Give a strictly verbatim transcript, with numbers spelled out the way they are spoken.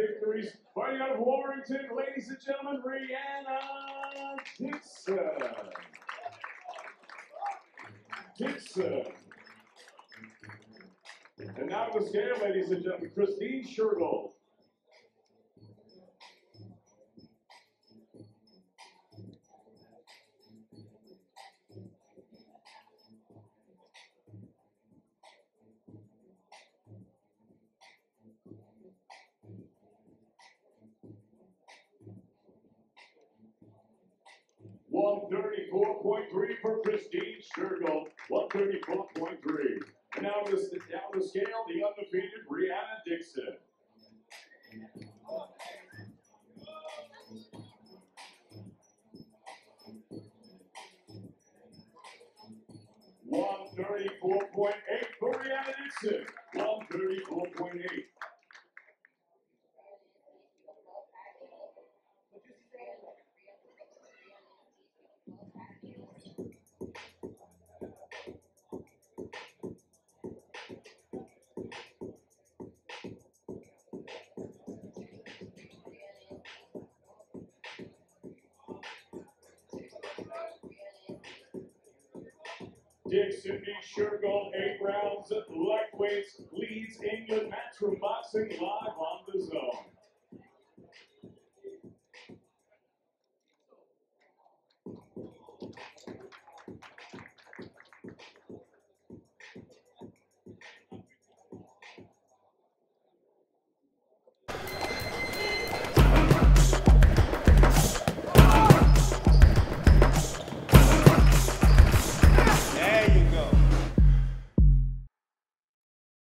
victories. Fighting out of Warrington, ladies and gentlemen, Rhiannon Dixon. Dixon. And now to the scale, ladies and gentlemen, Christine Shergold. one thirty-four point three for Christine Shergold. one thirty-four point three. And now to the, down the scale, the undefeated Rhiannon Dixon. one thirty-four point eight for Rhiannon Dixon. one thirty-four point eight. Dixon v. Shergold, eight rounds at lightweights, leads England matchroom boxing live on the zone.